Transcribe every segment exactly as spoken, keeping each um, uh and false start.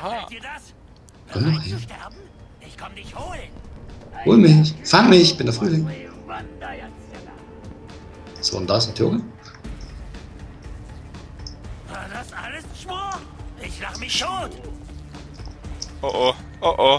Aha. Komm mal her. Hol mich. Fang mich. Ich bin der Frühling. Was war denn das? Ein Türke? War das alles Schmor? Ich lach mich tot. Oh oh. Oh oh.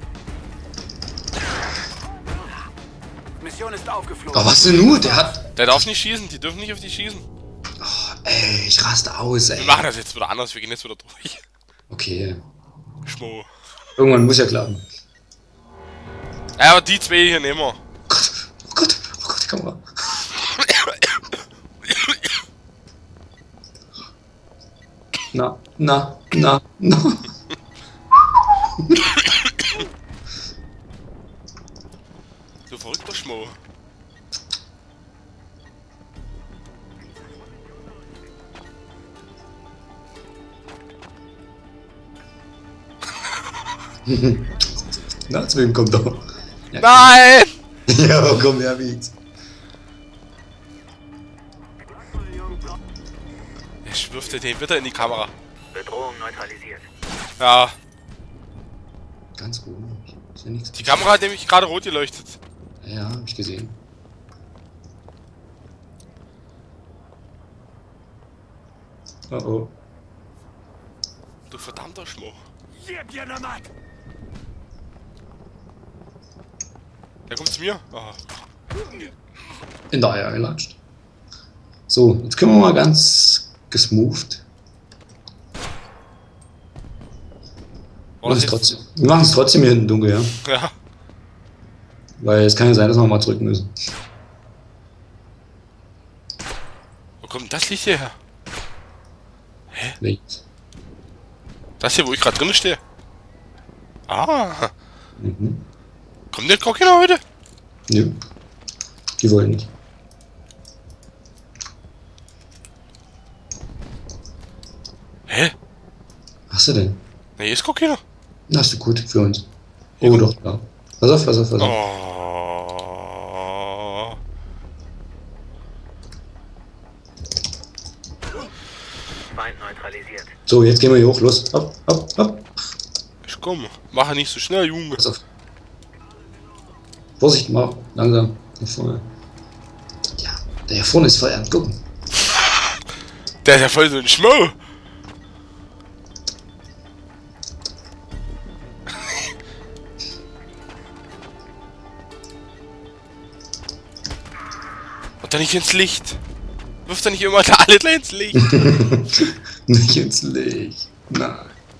Mission ist aufgeflogen. Oh, was denn nur? Der hat... Der darf nicht schießen. Die dürfen nicht auf die schießen. Oh, ey, ich raste aus, ey. Wir machen das jetzt wieder anders. Wir gehen jetzt wieder durch. Okay. Schmo. Irgendwann muss ja klappen. Ja, aber die zwei hier nehmen wir. Oh Gott, oh Gott, oh Gott, die Kamera. Na, na, na, na. Du verrückter Schmo. Na, zu wem kommt er? Ja. Nein! Ja, komm her, Wietz. Ich wirfte den bitte in die Kamera. Bedrohung neutralisiert. Ja. Ganz ruhig. Ist ja nichts. Die Kamera hat nämlich gerade rot geleuchtet. Ja, hab ich gesehen. Oh oh. Du verdammter Schmo. Gib dir ne Matt. Der kommt zu mir. Oh. In der Eier gelatscht. So, jetzt können wir mal ganz gesmoothed. Oh, Wir das machen's ist, trotzdem, wir machen es trotzdem hier hinten dunkel, ja? ja. Weil es kann ja sein, dass wir mal zurück müssen. Wo kommt denn das Licht hierher? Nichts. Das hier, wo ich gerade drin stehe. Ah. Mhm. Kommt der Kockiner heute? Nö. Die wollen nicht. Hä? Hast du denn? Nee, ist Kockiner. Na, ist du gut für uns. Oh, doch, ja. Pass auf, pass auf, pass auf. Oh. Feind neutralisiert. So, jetzt gehen wir hier hoch. Los. Hopp, hopp, hopp. Ich komm. Mache nicht so schnell, Junge. Pass auf. Vorsicht, mal. Langsam. Nach vorne. Ja, der hier vorne ist verärmt. Gucken. Der ist ja voll so ein Schmo. Und dann nicht ins Licht. Wirft doch nicht immer da alle gleich ins Licht. Nicht ins Licht. Nein.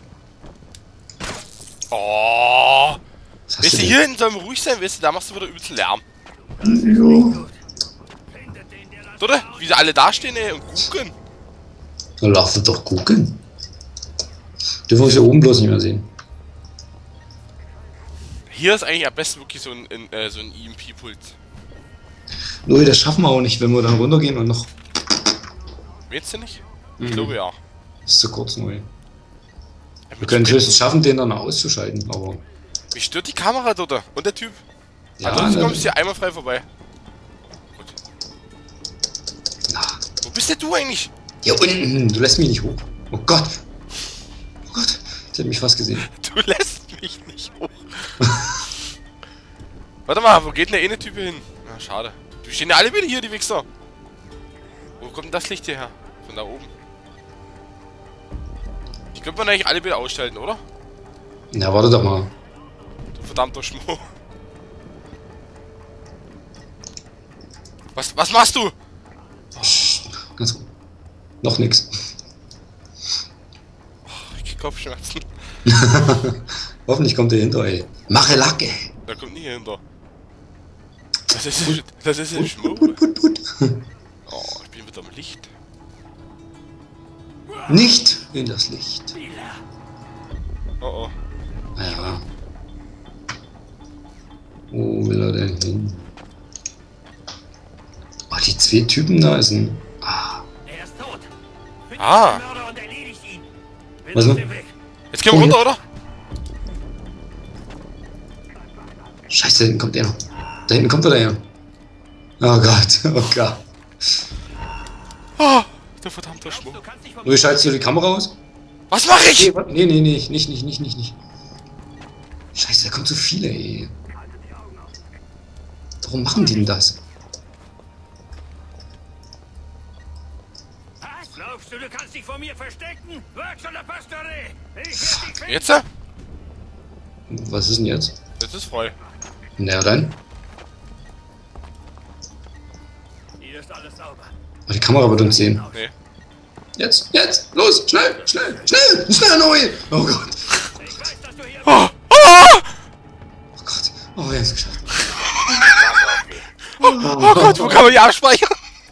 Oh. Was hast Weißt du, denn? hier hinten soll man ruhig sein, weißt du, da machst du wieder übelst Lärm. Jo. Oder? Wie sie alle dastehen, ey, und gucken. Dann lass doch gucken. Dürfen wir uns hier oben bloß nicht mehr sehen. Hier ist eigentlich am besten wirklich so ein, in, äh, so ein E M P-Pult. Nur das schaffen wir auch nicht, wenn wir dann runtergehen und noch. Weißt du nicht? Mhm. Ich glaube ja. Ist zu kurz neu. Ja, Wir mit können es Sprinten- höchstens schaffen, den dann auszuschalten, aber. Mich stört die Kamera dort und der Typ. Ja, Ansonsten ne- kommst du hier einmal frei vorbei. Gut. Na, Wo bist denn du eigentlich? hier unten, du lässt mich nicht hoch. Oh Gott. Oh Gott, der hat mich fast gesehen. Du lässt mich nicht hoch. Warte mal, wo geht denn der eine Typ hier hin? Na, schade. Die stehen ja alle wieder hier, die Wichser. Wo kommt denn das Licht hierher? Von da oben. Die könnte man eigentlich alle wieder ausschalten, oder? Na, warte doch mal. Du verdammter Schmo. Was, was machst du? Ganz gut. Noch nix. Ich krieg Kopfschmerzen. Hoffentlich kommt der hinter, ey. Mache Lacke. Der kommt nie hier hinter. Das ist, das ist ein Schmo. Put, put, put. Oh, ich bin wieder am Licht. Nicht in das Licht. Oh oh. Ja. Wo will er denn hin? Oh, die zwei Typen da sind. Ah. Er ist tot. Findet Ah. den Mörder und erledigt ihn. Bin Was auf denn? dem Weg. Jetzt gehen wir Oh, runter, oder? Scheiße, da hinten kommt der noch. Da hinten kommt er daher. Oh Gott, oh Gott. Oh, der verdammte Schmo. Du kannst dich vom Nur schaltest du die Kamera aus? Was mache ich? Nee, nee, nee, nicht, nicht, nicht, nicht, nicht, nicht. Scheiße, da kommen zu viele, ey. Warum machen die denn das? Was? Glaubst du, du kannst dich vor mir verstecken? Works oder Pastore? Ich werde dich finden. Jetzt? äh? Was ist denn jetzt? Jetzt ist voll. Na dann. Hier ist alles sauber. Oh, die Kamera wird uns sehen. Nee. Jetzt, jetzt, los, schnell, schnell, schnell, schnell, Noel! Oh Gott, Ich weiß, dass du hier Oh, oh, oh Gott, oh, wir haben es geschafft. oh Gott, wo kann man die abspeichern?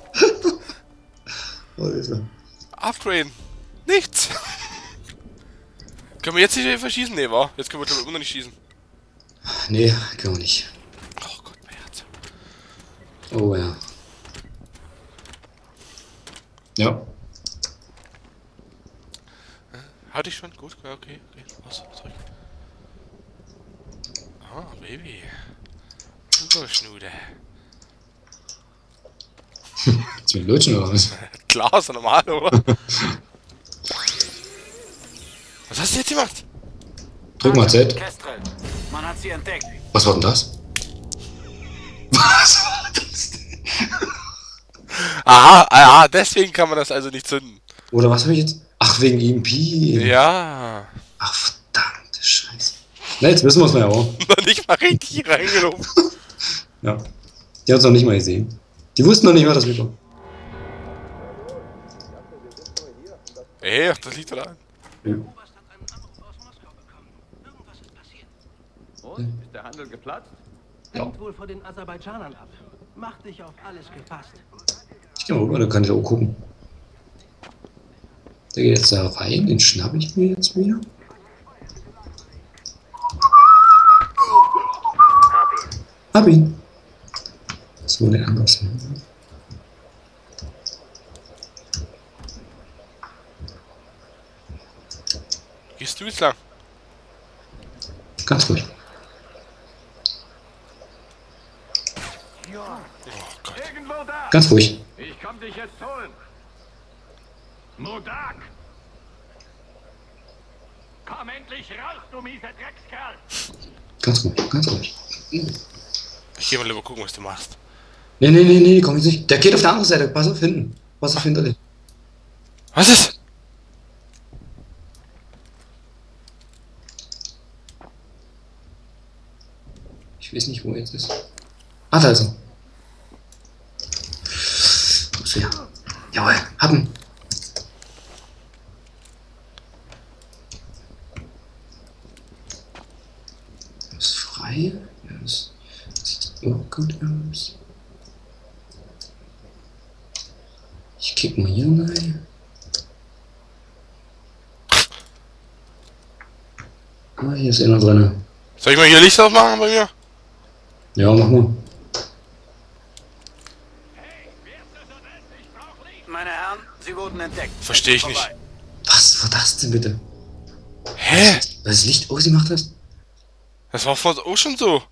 Oh, Hilfe. Upgraden. Nichts. Können wir jetzt nicht verschießen? Nee, wa? Jetzt können wir glaube ich immer noch nicht schießen. Nee, können wir nicht. Oh Gott, mein Herz. Oh ja. Ja. Hatte ich schon? Gut, okay, okay. Was? Zurück. Ah, Baby. So, Schnude. Jetzt mit Lutschen oder was? Klar, ist ja normal, oder? Was hast du jetzt gemacht? Drück mal Z. Kestrel. Man hat sie entdeckt. Was war denn das? Was war das denn? Aha, aha, deswegen kann man das also nicht zünden. Oder was habe ich jetzt? Ach, wegen E M P. Ja. Ach, verdammte Scheiße. Na, jetzt wissen wir es mal ja auch. Noch nicht mal richtig reingelaufen. Ja. Die haben es noch nicht mal gesehen. Die wussten noch nicht mal, dass wir kommen. Ey, das liegt da an. Ja. Und? Ist der Handel geplatzt? Hängt wohl von den Aserbaidschanern ab. Mach dich auf alles gefasst. Ich geh mal rüber, dann kann ich auch gucken. Der geht jetzt da rein, den schnapp ich mir jetzt wieder. Hab ihn. So, der andere. Gehst du jetzt lang? Ganz ruhig. Oh Gott. Irgendwo da! Ganz ruhig. Ich komm dich jetzt holen! Modak! Komm endlich raus, du mieser Dreckskerl! Ganz ruhig, ganz ruhig. Ich geh mal lieber gucken, was du machst. Nee, nee, nee, nee, komm jetzt nicht. Der geht auf der andere Seite. Pass auf hinten. Pass auf hinter dir. Was ist? Ich weiß nicht, wo er jetzt ist. Ah, da ist er. Wo ist er? Jawohl, hab ihn. Ist frei. Ja, das sieht auch gut aus. Ich kick mal hier rein. Ah, hier ist einer drin. Soll ich mal hier Licht ausmachen bei mir? Ja, mach mal. Meine Herren, sie wurden entdeckt. Verstehe ich nicht. Was war das denn bitte? Hä? Weil das Licht ausgemacht hast? Das war vorhin auch schon so.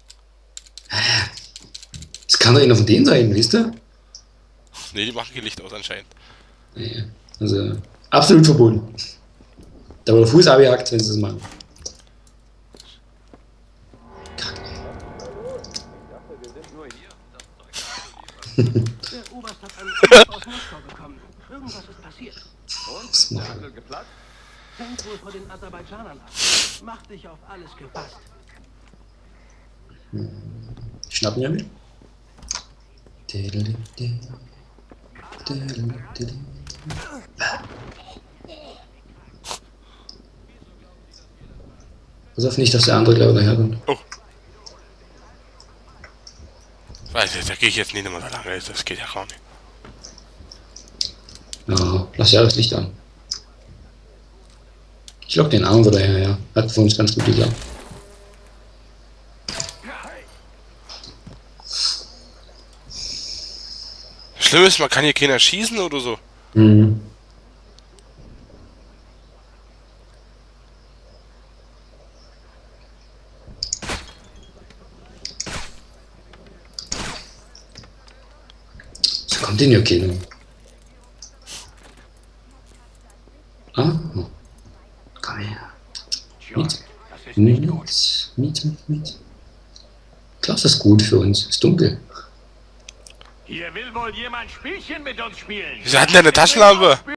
Das kann doch einer von denen sein, wisst ihr? Ne, die machen kein Licht aus anscheinend. Nee, also absolut verboten. Da wurde der Fuß abgehackt, wenn sie das machen. Kacke. Der Oberst hat einen Anruf aus Moskau bekommen. Irgendwas ist passiert. Und? Was Der machen Handel geplatzt? Hängt wohl von den Aserbaidschanern ab. Mach dich auf alles gefasst. Ich schnapp ihn ja mit. Pass auf nicht, dass der andere gleich daherkommt. Oh. Weiß ich, da gehe ich jetzt nicht mehr so lange. Das geht ja kaum nicht. Ja, lass ja das Licht an. Ich lock den Arm wieder her, ja. Hat für uns ganz gut geklappt. Schlimm ist, man kann hier keiner schießen oder so. Mhm. So kommt denn ja keiner. Ah. Mission. Miet. Das ist nicht gut. Miet, Miet, Miet, Miet. Klar, ist das gut für uns. Ist dunkel. Hier will wohl jemand Spielchen mit uns spielen. Wir hatten ja eine Taschenlampe.